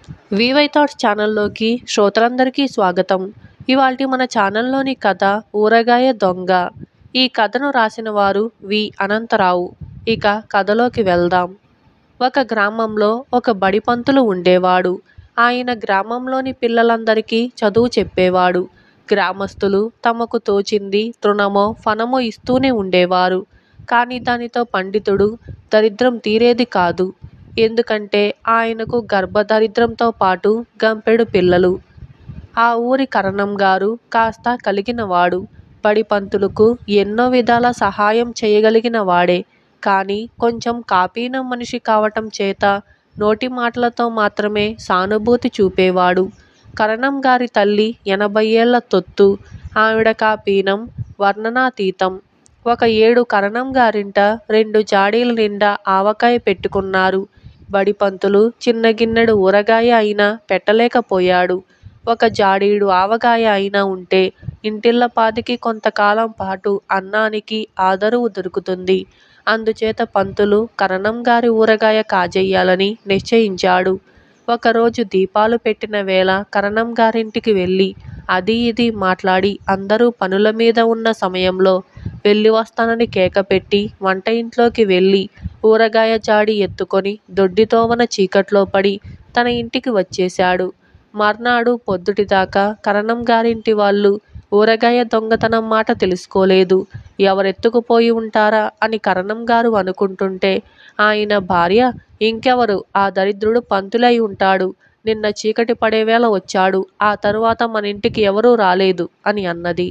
VY thoughts ఛానల్లోకి శ్రోతలందరికీ స్వాగతం. ఇవాల్టి మన ఛానల్లోని కథ ఊరగాయ దొంగ. ఈ కథను రాసిన వారు వి అనంతరావు. ఇక కథలోకి వెళ్దాం. ఒక గ్రామంలో ఒక బడి పంతులు ఉండేవాడు. ఆయన గ్రామంలోని పిల్లలందరికీ చదువు చెప్పేవాడు. గ్రామస్తులు తమకు తోచింది తృణమో ఫణమో ఇస్తూనే ఉండేవారు. కానీ దానితో పండితుడు దరిద్రం తీరేది కాదు. ఎందుకంటే ఆయనకు గర్భదరిద్రంతో పాటు గంపెడు పిల్లలు. ఆ ఊరి కరణం గారు కాస్త కలిగినవాడు. బడి పంతులకు ఎన్నో విధాల సహాయం చేయగలిగిన వాడే. కానీ కొంచెం కాపీనం మనిషి కావటం చేత నోటి మాటలతో మాత్రమే సానుభూతి చూపేవాడు. కరణం గారి తల్లి 80 ఏళ్ల తొత్తు. ఆవిడ కాపీనం వర్ణనాతీతం. ఒక ఏడు కరణం గారింట 2 జాడీల నిండా ఆవకాయ పెట్టుకున్నారు. బడి పంతులు చిన్న గిన్నెడు ఊరగాయ అయినా పెట్టలేకపోయాడు. ఒక జాడీడు ఆవకాయ అయినా ఉంటే ఇంటిల్లపాదికి కొంతకాలం పాటు అన్నానికి ఆదరువు దొరుకుతుంది. అందుచేత పంతులు కరణం గారి ఊరగాయ కాజేయాలని నిశ్చయించాడు. ఒకరోజు దీపాలు పెట్టిన వేళ కరణం గారింటికి వెళ్ళి అది ఇది మాట్లాడి అందరూ పనుల మీద ఉన్న సమయంలో వెళ్ళి వస్తానని కేకపెట్టి వంట ఇంట్లోకి వెళ్ళి ఊరగాయ జాడి ఎత్తుకొని దొడ్డితోవన చీకట్లో పడి తన ఇంటికి వచ్చేశాడు. మర్నాడు పొద్దుటిదాకా కరణం గారింటి వాళ్ళు ఊరగాయ దొంగతనం మాట తెలుసుకోలేదు. ఎవరెత్తుకుపోయి ఉంటారా అని కరణం గారు అనుకుంటుంటే ఆయన భార్య, ఇంకెవరు, ఆ దరిద్రుడు పంతులై ఉంటాడు. నిన్న చీకటి పడేవేళ వచ్చాడు. ఆ తరువాత మన ఇంటికి ఎవరూ రాలేదు అని అన్నది.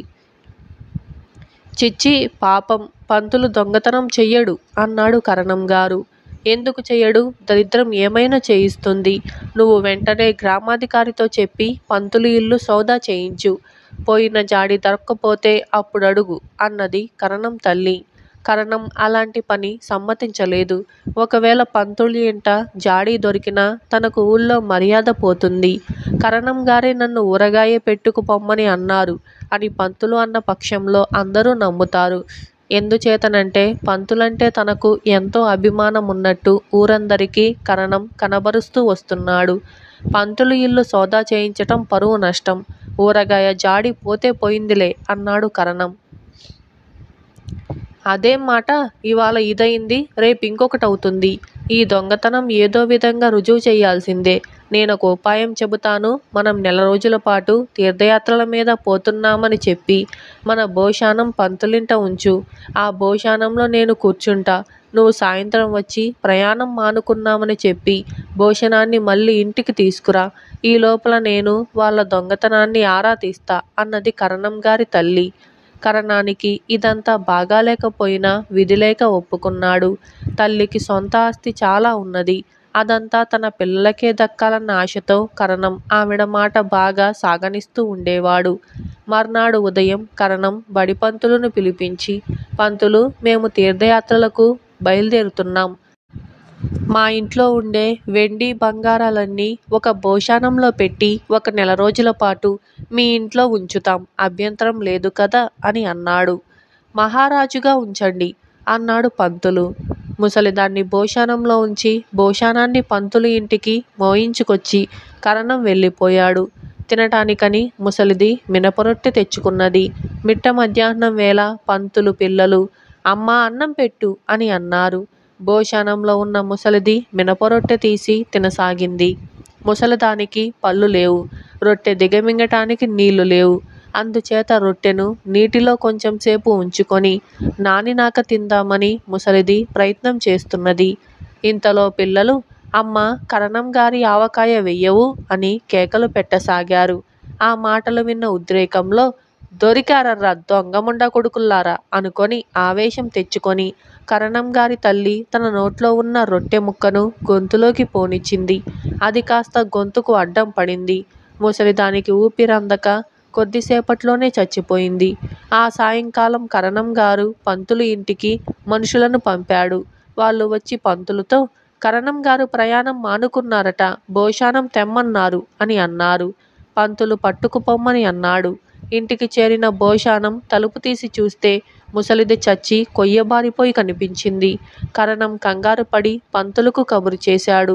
చిచ్చి, పాపం, పంతులు దొంగతనం చెయ్యడు అన్నాడు కరణం గారు. ఎందుకు చెయ్యడు? దరిద్రం ఏమైనా చేయిస్తుంది. నువ్వు వెంటనే గ్రామాధికారితో చెప్పి పంతులు ఇల్లు సౌదా చేయించు. పోయిన జాడి దొరక్కపోతే అప్పుడడుగు అన్నది కరణం తల్లి. కరణం అలాంటి పని సమ్మతించలేదు. ఒకవేళ పంతులు ఇంట జాడీ దొరికినా తనకు ఊళ్ళో మర్యాద పోతుంది. కరణం గారే నన్ను ఊరగాయ పెట్టుకు పొమ్మని అన్నారు అని పంతులు అన్న పక్షంలో అందరూ నమ్ముతారు. ఎందుచేతనంటే పంతులంటే తనకు ఎంతో అభిమానం ఉన్నట్టు ఊరందరికీ కరణం కనబరుస్తూ వస్తున్నాడు. పంతులు ఇల్లు సౌదా చేయించటం పరువు నష్టం. ఊరగాయ జాడి పోతే పోయిందిలే అన్నాడు కరణం. అదేం మాట, ఇవాళ ఇదయింది, రేపు ఇంకొకటవుతుంది. ఈ దొంగతనం ఏదో విధంగా రుజువు చేయాల్సిందే. నేనొక ఉపాయం చెబుతాను. మనం 1 నెల రోజుల పాటు తీర్థయాత్రల మీద పోతున్నామని చెప్పి మన భోషానం పంతులింట ఉంచు. ఆ భోషానంలో నేను కూర్చుంటా. నువ్వు సాయంత్రం వచ్చి ప్రయాణం మానుకున్నామని చెప్పి భోషణాన్ని మళ్ళీ ఇంటికి తీసుకురా. ఈ లోపల నేను వాళ్ళ దొంగతనాన్ని ఆరా తీస్తా అన్నది కరణం గారి తల్లి. కరణానికి ఇదంతా బాగాలేకపోయినా విధిలేక ఒప్పుకున్నాడు. తల్లికి సొంత ఆస్తి చాలా ఉన్నది. అదంతా తన పిల్లలకే దక్కాలన్న ఆశతో కరణం ఆవిడ మాట బాగా సాగనిస్తూ ఉండేవాడు. మర్నాడు ఉదయం కరణం బడి పంతులును పిలిపించి, పంతులు, మేము తీర్థయాత్రలకు బయలుదేరుతున్నాం. మా ఇంట్లో ఉండే వెండి బంగారాలన్నీ ఒక భోషానంలో పెట్టి 1 నెల రోజుల పాటు మీ ఇంట్లో ఉంచుతాం. అభ్యంతరం లేదు కదా అని అన్నాడు. మహారాజుగా ఉంచండి అన్నాడు పంతులు. ముసలిదాన్ని భోషానంలో ఉంచి భోషానాన్ని పంతులు ఇంటికి మోయించుకొచ్చి కరణం వెళ్ళిపోయాడు. తినటానికని ముసలిది మినపరొట్టె తెచ్చుకున్నది. మిట్ట మధ్యాహ్నం వేళ పంతులు పిల్లలు, అమ్మా అన్నం పెట్టు అని అన్నారు. భోషానంలో ఉన్న ముసలిది మినపరొట్టె తీసి తినసాగింది. ముసలిదానికి పళ్ళు లేవు. రొట్టె దిగమింగటానికి నీళ్లు లేవు. అందుచేత రొట్టెను నీటిలో కొంచెం సేపు ఉంచుకొని నానినాక తిందామని ముసలిది ప్రయత్నం చేస్తున్నది. ఇంతలో పిల్లలు, అమ్మ, కరణం గారి ఆవకాయ వెయ్యవు అని కేకలు పెట్టసాగారు. ఆ మాటలు విన్న ఉద్రేకంలో, దొరికారర్రా దొంగముండ కొడుకుల్లారా అనుకొని ఆవేశం తెచ్చుకొని కరణం గారి తల్లి తన నోట్లో ఉన్న రొట్టె ముక్కను గొంతులోకి పోనిచ్చింది. అది కాస్త గొంతుకు అడ్డం పడింది. ముసలిదానికి ఊపిరందక కొద్దిసేపట్లోనే చచ్చిపోయింది. ఆ సాయంకాలం కరణం గారు పంతులు ఇంటికి మనుషులను పంపాడు. వాళ్ళు వచ్చి పంతులుతో, కరణం గారు ప్రయాణం మానుకున్నారట, భోషానం తెమ్మన్నారు అని అన్నారు. పంతులు పట్టుకుపొమ్మని అన్నాడు. ఇంటికి చేరిన భోషానం తలుపు తీసి చూస్తే ముసలిది చచ్చి కొయ్యబారిపోయి కనిపించింది. కరణం కంగారు పడి పంతులుకు కబురు చేశాడు.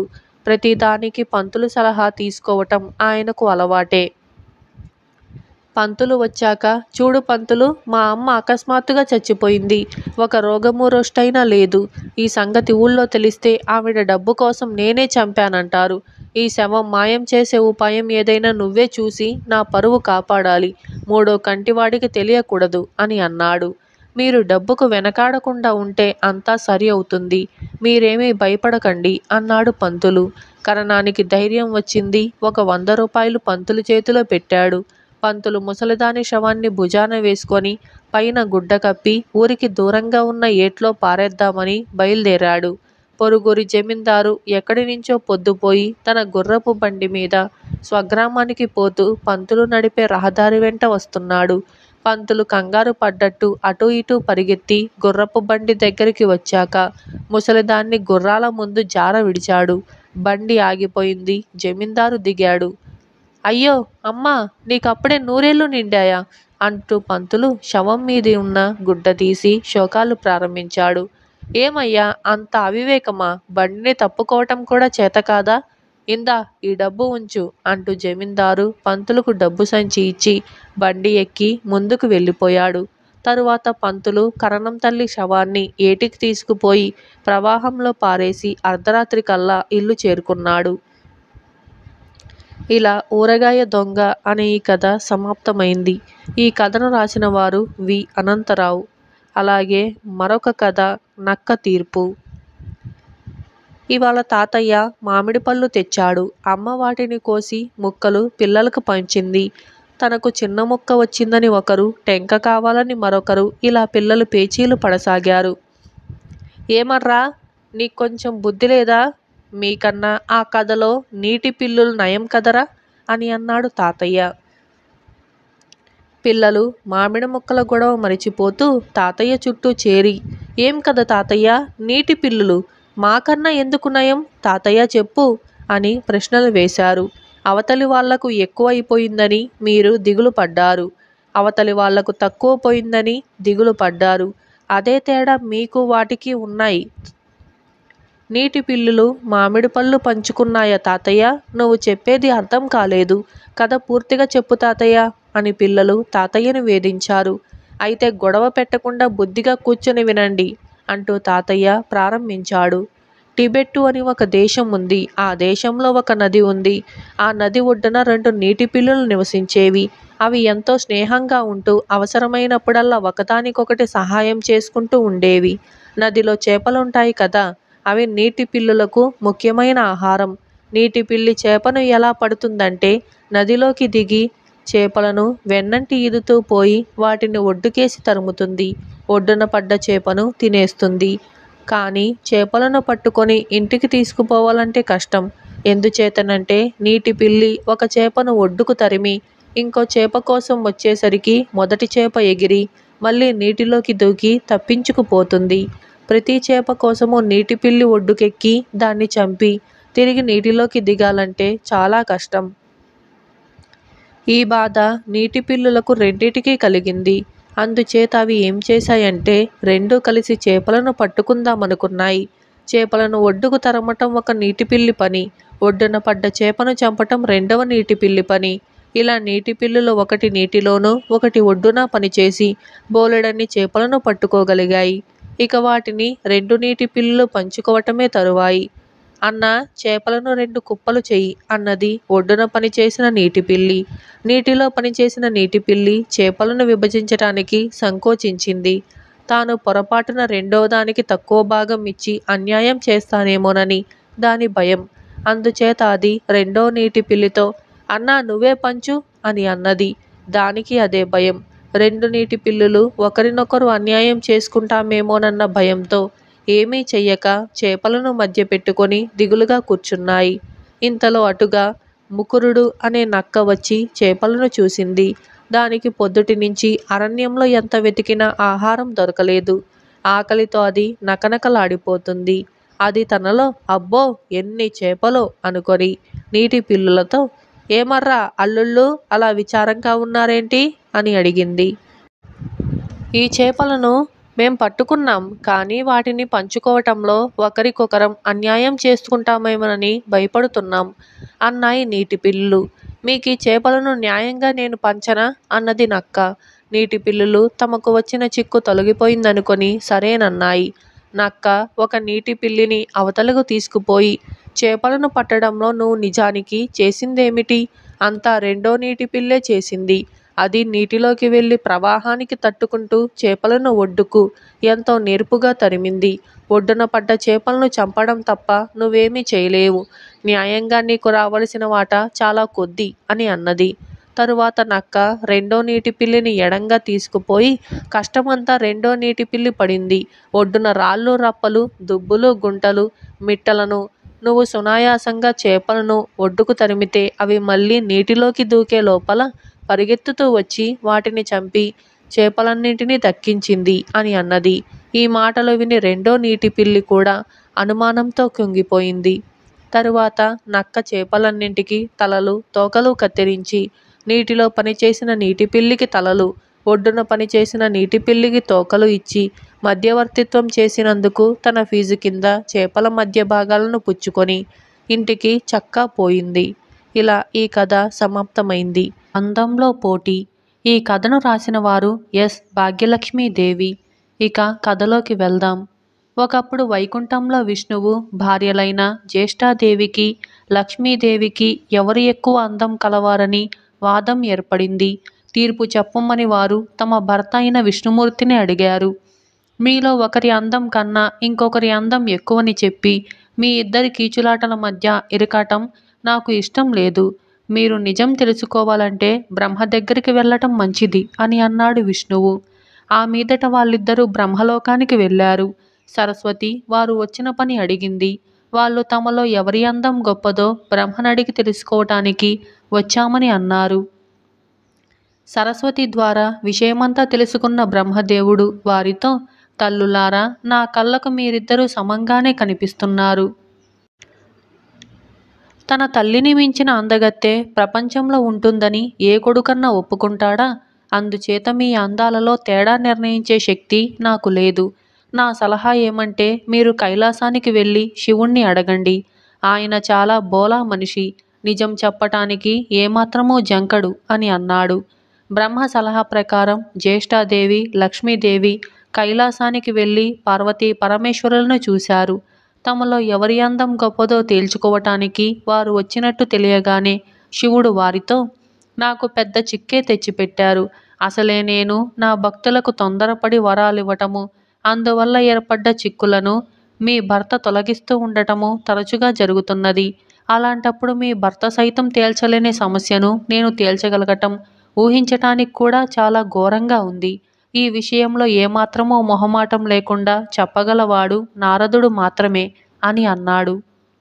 ప్రతిదానికి పంతులు సలహా తీసుకోవటం ఆయనకు అలవాటే. పంతులు వచ్చాక, చూడు పంతులు, మా అమ్మ అకస్మాత్తుగా చచ్చిపోయింది. ఒక రోగము రొష్టయినా లేదు. ఈ సంగతి ఊళ్ళో తెలిస్తే ఆవిడ డబ్బు కోసం నేనే చంపానంటారు. ఈ శవం మాయం చేసే ఉపాయం ఏదైనా నువ్వే చూసి నా పరువు కాపాడాలి. మూడో కంటివాడికి తెలియకూడదు అని అన్నాడు. మీరు డబ్బుకు వెనకాడకుండా ఉంటే అంతా సరి అవుతుంది. మీరేమీ భయపడకండి అన్నాడు పంతులు. కరణానికి ధైర్యం వచ్చింది. ఒక 100 రూపాయలు పంతులు చేతిలో పెట్టాడు. పంతులు ముసలిదాని శవాన్ని భుజాన వేసుకొని పైన గుడ్డ కప్పి ఊరికి దూరంగా ఉన్న ఏట్లో పారేద్దామని బయలుదేరాడు. పొరుగురి జమీందారు ఎక్కడి నుంచో పొద్దుపోయి తన గుర్రపు బండి మీద స్వగ్రామానికి పోతూ పంతులు నడిపే రహదారి వెంట వస్తున్నాడు. పంతులు కంగారు పడ్డట్టు అటూ ఇటూ పరిగెత్తి గుర్రపు బండి దగ్గరికి వచ్చాక ముసలిదాన్ని గుర్రాల ముందు జార విడిచాడు. బండి ఆగిపోయింది. జమీందారు దిగాడు. అయ్యో అమ్మా, నీకప్పుడే 100 నిండాయా అంటూ పంతులు శవం మీది ఉన్న గుడ్డ తీసి శోకాలు ప్రారంభించాడు. ఏమయ్యా, అంత అవివేకమా? బండిని తప్పుకోవటం కూడా చేతకాదా? ఇందా ఈ డబ్బు ఉంచు అంటూ జమీందారు పంతులకు డబ్బు సంచి ఇచ్చి బండి ఎక్కి ముందుకు వెళ్ళిపోయాడు. తరువాత పంతులు కరణం తల్లి శవాన్ని ఏటికి తీసుకుపోయి ప్రవాహంలో పారేసి అర్ధరాత్రి కల్లా ఇల్లు చేరుకున్నాడు. ఇలా ఊరగాయ దొంగ అనే ఈ కథ సమాప్తమైంది. ఈ కథను రాసిన వారు వి. అనంతరావు. అలాగే మరొక కథ నక్క తీర్పు. ఇవాళ తాతయ్య మామిడి పళ్ళు తెచ్చాడు. అమ్మ వాటిని కోసి ముక్కలు పిల్లలకు పంచింది. తనకు చిన్న ముక్క వచ్చిందని ఒకరు, టెంక కావాలని మరొకరు, ఇలా పిల్లలు పేచీలు పడసాగారు. ఏమర్రా, నీకొంచెం బుద్ధి లేదా? మీకన్నా ఆ కథలో నీటి పిల్లులు నయం కదరా అని అన్నాడు తాతయ్య. పిల్లలు మామిడి ముక్కల గొడవ మరిచిపోతూ తాతయ్య చుట్టూ చేరి, ఏం కథ తాతయ్య, నీటి పిల్లులు మాకన్నా ఎందుకు నయం? తాతయ్య చెప్పు అని ప్రశ్నలు వేశారు. అవతలి వాళ్లకు ఎక్కువ అయిపోయిందని మీరు దిగులు పడ్డారు. అవతలి వాళ్లకు తక్కువ పోయిందని దిగులు పడ్డారు. అదే తేడా మీకు వాటికి ఉన్నాయి. నీటి పిల్లులు మామిడి పళ్ళు పంచుకున్నాయా తాతయ్య? నువ్వు చెప్పేది అర్థం కాలేదు. కథ పూర్తిగా చెప్పు తాతయ్య అని పిల్లలు తాతయ్యను వేధించారు. అయితే గొడవ పెట్టకుండా బుద్ధిగా కూర్చొని వినండి అంటూ తాతయ్య ప్రారంభించాడు. టిబెట్టు అని ఒక దేశం ఉంది. ఆ దేశంలో ఒక నది ఉంది. ఆ నది ఒడ్డున 2 నీటి పిల్లులు నివసించేవి. అవి ఎంతో స్నేహంగా ఉంటూ అవసరమైనప్పుడల్లా ఒకదానికొకటి సహాయం చేసుకుంటూ ఉండేవి. నదిలో చేపలుంటాయి కదా, అవి నీటి పిల్లులకు ముఖ్యమైన ఆహారం. నీటి పిల్లి చేపను ఎలా పడుతుందంటే నదిలోకి దిగి చేపలను వెన్నంటి ఈదుతూ పోయి వాటిని ఒడ్డుకేసి తరుముతుంది. ఒడ్డున పడ్డ చేపను తినేస్తుంది. కానీ చేపలను పట్టుకొని ఇంటికి తీసుకుపోవాలంటే కష్టం. ఎందుచేతనంటే నీటి పిల్లి ఒక చేపను ఒడ్డుకు తరిమి ఇంకో చేప కోసం వచ్చేసరికి మొదటి చేప ఎగిరి మళ్ళీ నీటిలోకి దూకి తప్పించుకుపోతుంది. ప్రతి చేప కోసము నీటి పిల్లి ఒడ్డుకెక్కి దాన్ని చంపి తిరిగి నీటిలోకి దిగాలంటే చాలా కష్టం. ఈ బాధ నీటి పిల్లులకు రెండిటికీ కలిగింది. అందుచేత అవి ఏం చేశాయంటే రెండూ కలిసి చేపలను పట్టుకుందామనుకున్నాయి. చేపలను ఒడ్డుకు తరమటం ఒక నీటి పిల్లి పని, ఒడ్డున పడ్డ చేపను చంపటం రెండవ నీటి పిల్లి పని. ఇలా నీటి పిల్లులు ఒకటి నీటిలోనూ ఒకటి ఒడ్డున పనిచేసి బోలెడన్ని చేపలను పట్టుకోగలిగాయి. ఇక వాటిని 2 నీటి పిల్లులు పంచుకోవటమే తరువాయి. అన్నా, చేపలను 2 కుప్పలు చెయ్యి అన్నది ఒడ్డున పనిచేసిన నీటి పిల్లి. నీటిలో పనిచేసిన నీటి పిల్లి చేపలను విభజించటానికి సంకోచించింది. తాను పొరపాటున రెండవ దానికి తక్కువ భాగం ఇచ్చి అన్యాయం చేస్తానేమోనని దాని భయం. అందుచేత అది రెండో నీటి పిల్లితో, అన్నా నువ్వే పంచు అని అన్నది. దానికి అదే భయం. 2 నీటి పిల్లులు ఒకరినొకరు అన్యాయం చేసుకుంటామేమోనన్న భయంతో ఏమీ చెయ్యక చేపలను మధ్య పెట్టుకొని దిగులుగా కూర్చున్నాయి. ఇంతలో అటుగా ముకురుడు అనే నక్క వచ్చి చేపలను చూసింది. దానికి పొద్దుటి నుంచి అరణ్యంలో ఎంత వెతికినా ఆహారం దొరకలేదు. ఆకలితో అది నకనకలాడిపోతుంది. అది తనలో అబ్బో ఎన్ని చేపలో అనుకొని నీటి పిల్లులతో, ఏమర్రా అల్లుళ్ళు అలా విచారంగా ఉన్నారేంటి అని అడిగింది. ఈ చేపలను మేం పట్టుకున్నాం, కానీ వాటిని పంచుకోవటంలో ఒకరికొకరం అన్యాయం చేసుకుంటామేమోనని భయపడుతున్నాం అన్నాయి నీటి పిల్లులు. మీకీ చేపలను న్యాయంగా నేను పంచనా అన్నది నక్క. నీటి పిల్లులు తమకు వచ్చిన చిక్కు తొలగిపోయిందనుకొని సరేనన్నాయి. నక్క ఒక నీటి పిల్లిని అవతలకు తీసుకుపోయి, చేపలను పట్టడంలో నువ్వు నిజానికి చేసిందేమిటి? అంతా రెండో నీటి పిల్లే చేసింది. అది నీటిలోకి వెళ్ళి ప్రవాహానికి తట్టుకుంటూ చేపలను ఒడ్డుకు ఎంతో నేర్పుగా తరిమింది. ఒడ్డున పడ్డ చేపలను చంపడం తప్ప నువ్వేమీ చేయలేవు. న్యాయంగా నీకు రావలసిన వాటా చాలా కొద్ది అని అన్నది. తరువాత నక్క రెండో నీటి పిల్లిని ఎడంగా తీసుకుపోయి కష్టమంతా రెండో నీటి పిల్లి పడింది. ఒడ్డున రాళ్ళు రప్పలు, దుబ్బులు గుంటలు, మిట్టలను నువ్వు సునాయాసంగా చేపలను ఒడ్డుకు తరిమితే అవి మళ్ళీ నీటిలోకి దూకే లోపల పరిగెత్తుతూ వచ్చి వాటిని చంపి చేపలన్నింటినీ దక్కించింది అని అన్నది. ఈ మాటలు విని రెండో నీటి పిల్లి కూడా అనుమానంతో కుంగిపోయింది. తరువాత నక్క చేపలన్నింటికి తలలు, తోకలు కత్తిరించి నీటిలో పనిచేసిన నీటి పిల్లికి తలలు, ఒడ్డున పనిచేసిన నీటి పిల్లికి తోకలు ఇచ్చి మధ్యవర్తిత్వం చేసినందుకు తన ఫీజు కింద చేపల మధ్య భాగాలను పుచ్చుకొని ఇంటికి చక్కా పోయింది. ఇలా ఈ కథ సమాప్తమైంది. అందంలో పోటీ. ఈ కథను రాసిన వారు ఎస్. భాగ్యలక్ష్మీదేవి. ఇక కథలోకి వెళ్దాం. ఒకప్పుడు వైకుంఠంలో విష్ణువు భార్యలైన జ్యేష్ఠాదేవికి, లక్ష్మీదేవికి ఎవరు ఎక్కువ అందం కలవారని వాదం ఏర్పడింది. తీర్పు చెప్పమని వారు తమ భర్త అయిన విష్ణుమూర్తిని అడిగారు. మీలో ఒకరి అందం కన్నా ఇంకొకరి అందం ఎక్కువని చెప్పి మీ ఇద్దరి కీచులాటల మధ్య ఇరకాటం నాకు ఇష్టం లేదు. మీరు నిజం తెలుసుకోవాలంటే బ్రహ్మ దగ్గరికి వెళ్ళటం మంచిది అని అన్నాడు విష్ణువు. ఆ మీదట వాళ్ళిద్దరూ బ్రహ్మలోకానికి వెళ్ళారు. సరస్వతి వారు వచ్చిన పని అడిగింది. వాళ్ళు తమలో ఎవరి అందం గొప్పదో బ్రహ్మనడిగి తెలుసుకోవటానికి వచ్చామని అన్నారు. సరస్వతి ద్వారా విషయమంతా తెలుసుకున్న బ్రహ్మదేవుడు వారితో, తల్లులారా, నా కళ్ళకు మీరిద్దరూ సమంగానే కనిపిస్తున్నారు. తన తల్లిని మించిన అందగత్తె ప్రపంచంలో ఉంటుందని ఏ కొడుకన్నా ఒప్పుకుంటాడా? అందుచేత మీ అందాలలో తేడా నిర్ణయించే శక్తి నాకు లేదు. నా సలహా ఏమంటే మీరు కైలాసానికి వెళ్ళి శివుణ్ణి అడగండి. ఆయన చాలా బోలా మనిషి. నిజం చెప్పటానికి ఏమాత్రమూ జంకడు అని అన్నాడు. బ్రహ్మ సలహా ప్రకారం జ్యేష్ఠాదేవి, లక్ష్మీదేవి కైలాసానికి వెళ్ళి పార్వతీ పరమేశ్వరులను చూశారు. తమలో ఎవరి అందం గొప్పదో తేల్చుకోవటానికి వారు వచ్చినట్టు తెలియగానే శివుడు వారితో, నాకు పెద్ద చిక్కే తెచ్చిపెట్టారు. అసలే నేను నా భక్తులకు తొందరపడి వరాలివ్వటము, అందువల్ల ఏర్పడ్డ చిక్కులను మీ భర్త తొలగిస్తూ ఉండటము తరచుగా జరుగుతున్నది. అలాంటప్పుడు మీ భర్త సైతం తేల్చలేని సమస్యను నేను తేల్చగలగటం ఊహించటానికి కూడా చాలా ఘోరంగా ఉంది. ఈ విషయంలో ఏమాత్రమూ మొహమాటం లేకుండా చెప్పగలవాడు నారదుడు మాత్రమే అని అన్నాడు.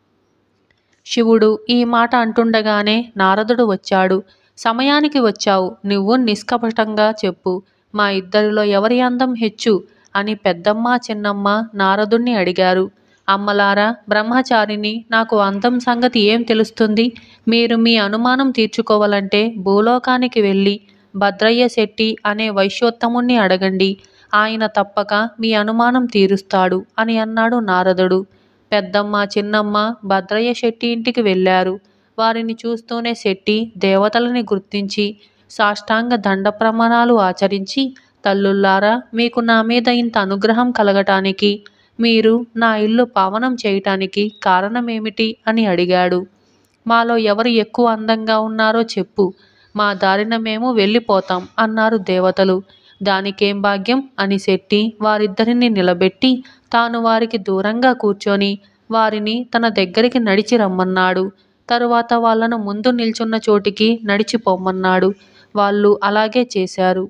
శివుడు ఈ మాట అంటుండగానే నారదుడు వచ్చాడు. సమయానికి వచ్చావు. నువ్వు నిష్కపటంగా చెప్పు. మా ఇద్దరిలో ఎవరి అందం హెచ్చు అని పెద్దమ్మ, చిన్నమ్మ నారదుణ్ణి అడిగారు. అమ్మలారా, బ్రహ్మచారిని, నాకు అందం సంగతి ఏం తెలుస్తుంది? మీరు మీ అనుమానం తీర్చుకోవాలంటే భూలోకానికి వెళ్ళి భద్రయ్య శెట్టి అనే వైశ్యోత్తముణ్ణి అడగండి. ఆయన తప్పక మీ అనుమానం తీరుస్తాడు అని అన్నాడు నారదుడు. పెద్దమ్మ, చిన్నమ్మ భద్రయ్య శెట్టి ఇంటికి వెళ్ళారు. వారిని చూస్తూనే శెట్టి దేవతలని గుర్తించి సాష్టాంగ దండ ప్రమాణాలు ఆచరించి, తల్లుల్లారా, మీకు నా మీద ఇంత అనుగ్రహం కలగటానికి, మీరు నా ఇల్లు పావనం చేయటానికి కారణమేమిటి అని అడిగాడు. మాలో ఎవరు ఎక్కువ అందంగా ఉన్నారో చెప్పు, మా దారిన మేము వెళ్ళిపోతాం అన్నారు దేవతలు. దానికేం భాగ్యం అని శెట్టి వారిద్దరిని నిలబెట్టి తాను వారికి దూరంగా కూర్చొని వారిని తన దగ్గరికి నడిచి రమ్మన్నాడు. తరువాత వాళ్లను ముందు నిల్చున్న చోటికి నడిచిపోమ్మన్నాడు. వాళ్ళు అలాగే చేశారు.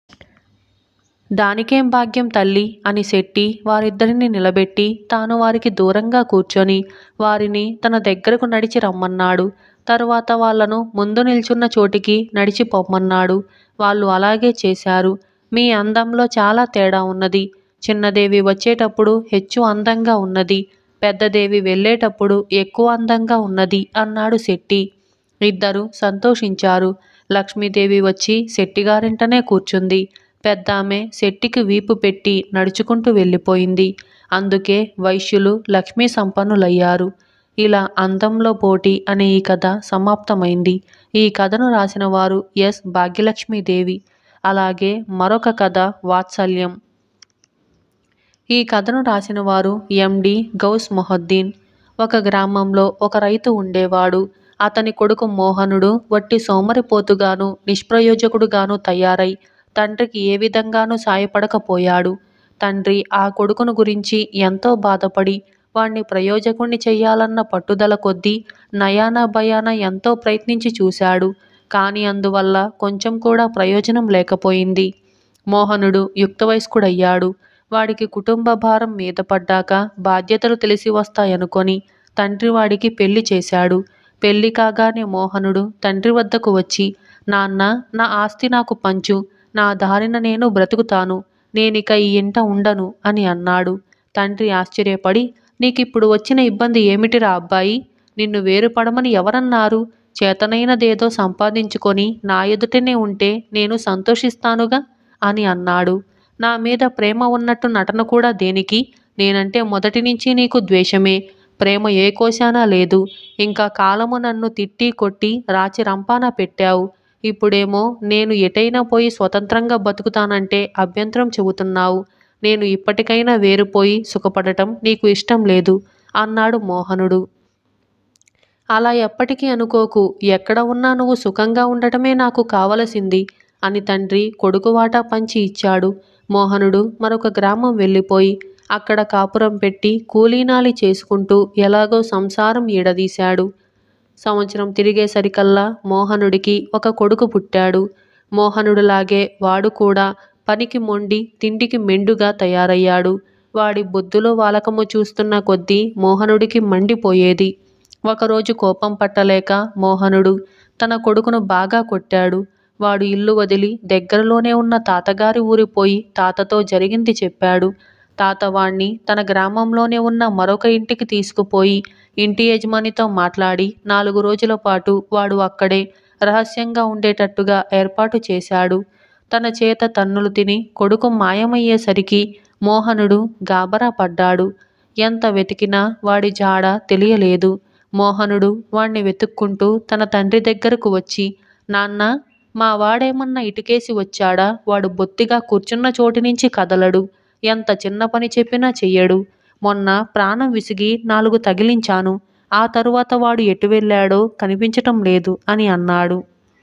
దానికేం భాగ్యం తల్లి అని శెట్టి వారిద్దరిని నిలబెట్టి తాను వారికి దూరంగా కూర్చొని వారిని తన దగ్గరకు నడిచి రమ్మన్నాడు. తరువాత వాళ్లను ముందు నిల్చున్న చోటికి నడిచిపోమ్మన్నాడు. వాళ్ళు అలాగే చేశారు. మీ అందంలో చాలా తేడా ఉన్నది. చిన్నదేవి వచ్చేటప్పుడు హెచ్చు అందంగా ఉన్నది, పెద్దదేవి వెళ్ళేటప్పుడు ఎక్కువ అందంగా ఉన్నది అన్నాడు శెట్టి. ఇద్దరు సంతోషించారు. లక్ష్మీదేవి వచ్చి శెట్టిగారింటనే కూర్చుంది. పెద్దామె శెట్టికి వీపు పెట్టి నడుచుకుంటూ వెళ్ళిపోయింది. అందుకే వైశ్యులు లక్ష్మీ సంపన్నులయ్యారు. ఇలా అందంలో పోటీ అనే ఈ కథ సమాప్తమైంది. ఈ కథను రాసిన వారు ఎస్ భాగ్యలక్ష్మీదేవి. అలాగే మరొక కథ వాత్సల్యం. ఈ కథను రాసిన వారు ఎండి గౌస్ మొహద్దీన్. ఒక గ్రామంలో ఒక రైతు ఉండేవాడు. అతని కొడుకు మోహనుడు వట్టి సోమరిపోతుగాను నిష్ప్రయోజకుడుగాను తయారై తండ్రికి ఏ విధంగానూ సాయపడకపోయాడు. తండ్రి ఆ కొడుకును గురించి ఎంతో బాధపడి వాణ్ణి ప్రయోజకుణ్ణి చెయ్యాలన్న పట్టుదల కొద్దీ నయానా భయాన ఎంతో ప్రయత్నించి చూశాడు. కానీ అందువల్ల కొంచెం కూడా ప్రయోజనం లేకపోయింది. మోహనుడు యుక్త వయస్కుడయ్యాడు. వాడికి కుటుంబ భారం మీద పడ్డాక బాధ్యతలు తెలిసి వస్తాయనుకొని తండ్రి వాడికి పెళ్లి చేశాడు. పెళ్లి కాగానే మోహనుడు తండ్రి వద్దకు వచ్చి, నాన్న, నా ఆస్తి నాకు పంచు, నా దారిన నేను బ్రతుకుతాను, నేనిక ఈ ఇంట ఉండను అని అన్నాడు. తండ్రి ఆశ్చర్యపడి, నీకిప్పుడు వచ్చిన ఇబ్బంది ఏమిటిరా అబ్బాయి? నిన్ను వేరుపడమని ఎవరన్నారు? చేతనైనదేదో సంపాదించుకొని నా ఎదుటనే ఉంటే నేను సంతోషిస్తానుగా అని అన్నాడు. నా మీద ప్రేమ ఉన్నట్టు నటన కూడా దేనికి? నేనంటే మొదటి నుంచి నీకు ద్వేషమే. ప్రేమ ఏ కోశానా లేదు. ఇంకా కాలము నన్ను తిట్టి కొట్టి రాచి రంపాన పెట్టావు. ఇప్పుడేమో నేను ఎటైనా పోయి స్వతంత్రంగా బతుకుతానంటే అభ్యంతరం చెబుతున్నావు. నేను ఇప్పటికైనా వేరుపోయి సుఖపడటం నీకు ఇష్టం లేదు అన్నాడు మోహనుడు. అలా ఎప్పటికీ అనుకోకు. ఎక్కడ ఉన్నా నువ్వు సుఖంగా ఉండటమే నాకు కావలసింది అని తండ్రి కొడుకు వాటా పంచి ఇచ్చాడు. మోహనుడు మరొక గ్రామం వెళ్ళిపోయి అక్కడ కాపురం పెట్టి కూలీనాలి చేసుకుంటూ ఎలాగో సంసారం ఈడదీశాడు. సంవత్సరం తిరిగేసరికల్లా మోహనుడికి ఒక కొడుకు పుట్టాడు. మోహనుడిలాగే వాడు కూడా పనికి మొండి తిండికి మెండుగా తయారయ్యాడు. వాడి బొద్దులో వాలకము చూస్తున్న కొద్దీ మోహనుడికి మండిపోయేది. ఒకరోజు కోపం పట్టలేక మోహనుడు తన కొడుకును బాగా కొట్టాడు. వాడు ఇల్లు వదిలి దగ్గరలోనే ఉన్న తాతగారి ఊరిపోయి తాతతో జరిగింది చెప్పాడు. తాత వాణ్ణి తన గ్రామంలోనే ఉన్న మరొక ఇంటికి తీసుకుపోయి ఇంటి యజమానితో మాట్లాడి 4 రోజుల పాటు వాడు అక్కడే రహస్యంగా ఉండేటట్టుగా ఏర్పాటు చేశాడు. తన చేత తన్నులు తిని కొడుకు మాయమయ్యేసరికి మోహనుడు గాబరా పడ్డాడు. ఎంత వెతికినా వాడి జాడ తెలియలేదు. మోహనుడు వాణ్ణి వెతుక్కుంటూ తన తండ్రి దగ్గరకు వచ్చి, నాన్న, మా వాడేమన్నా ఇటుకేసి వచ్చాడా? వాడు బొత్తిగా కూర్చున్న చోటు నుంచి కదలడు. ఎంత చిన్న పని చెప్పినా చెయ్యడు. మొన్న ప్రాణం విసిగి 4 తగిలించాను. ఆ తరువాత వాడు ఎటు వెళ్ళాడో కనిపించటం లేదు అని అన్నాడు.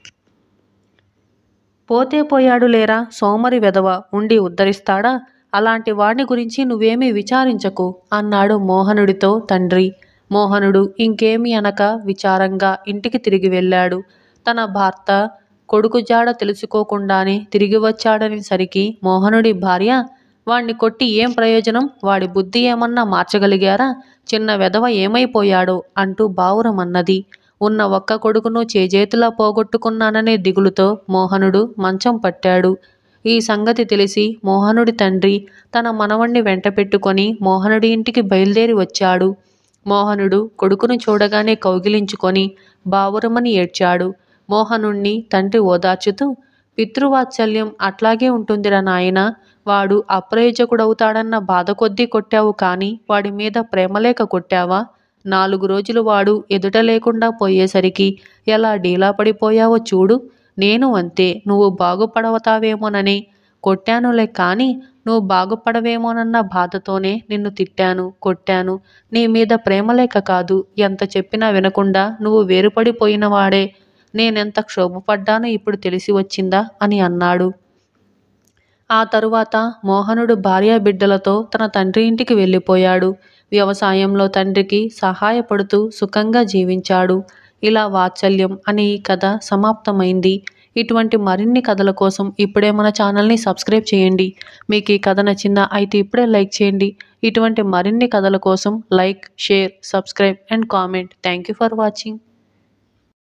పోతే పోయాడు లేరా, సోమరి వెధవ, ఉండి ఉద్ధరిస్తాడా? అలాంటి వాణ్ణి గురించి నువ్వేమీ విచారించకు అన్నాడు మోహనుడితో తండ్రి. మోహనుడు ఇంకేమీ అనక విచారంగా ఇంటికి తిరిగి వెళ్ళాడు. తన భర్త కొడుకు జాడ తెలుసుకోకుండానే తిరిగి వచ్చాడనేసరికి మోహనుడి భార్య, వాణ్ణి కొట్టి ఏం ప్రయోజనం? వాడి బుద్ధి ఏమన్నా మార్చగలిగారా? చిన్న వెధవ ఏమైపోయాడో అంటూ బావురమన్నది. ఉన్న ఒక్క కొడుకును చేజేతులా పోగొట్టుకున్నాననే దిగులుతో మోహనుడు మంచం పట్టాడు. ఈ సంగతి తెలిసి మోహనుడి తండ్రి తన మనవణ్ణి వెంట పెట్టుకొని మోహనుడి ఇంటికి బయలుదేరి వచ్చాడు. మోహనుడు కొడుకును చూడగానే కౌగిలించుకొని బావురమని ఏడ్చాడు. మోహనుణ్ణి తండ్రి ఓదార్చుతూ, పితృవాత్సల్యం అట్లాగే ఉంటుందిరా నాయనా. వాడు అప్రయోజకుడవుతాడన్న బాధ కొద్దీ కొట్టావు కానీ వాడి మీద ప్రేమలేక కొట్టావా? 4 రోజులు వాడు ఎదుట లేకుండా పోయేసరికి ఎలా డీలా పడిపోయావో చూడు. నేను అంతే. నువ్వు బాగుపడవుతావేమోనని కొట్టానులే కానీ నువ్వు బాగుపడవేమోనన్న బాధతోనే నిన్ను తిట్టాను, కొట్టాను. నీ మీద ప్రేమలేక కాదు. ఎంత చెప్పినా వినకుండా నువ్వు వేరుపడిపోయినవాడే. నేనెంత క్షోభపడ్డానో ఇప్పుడు తెలిసి వచ్చిందా అని అన్నాడు. ఆ తరువాత మోహనుడు భార్యా బిడ్డలతో తన తండ్రి ఇంటికి వెళ్ళిపోయాడు. వ్యవసాయంలో తండ్రికి సహాయపడుతూ సుఖంగా జీవించాడు. ఇలా వాత్సల్యం అనే ఈ కథ సమాప్తమైంది. ఇటువంటి మరిన్ని కథల కోసం ఇప్పుడే మన ఛానల్ని సబ్స్క్రైబ్ చేయండి. మీకు ఈ కథ నచ్చిందా? అయితే ఇప్పుడే లైక్ చేయండి. ఇటువంటి మరిన్ని కథల కోసం like, share, subscribe and comment. Thank you for watching.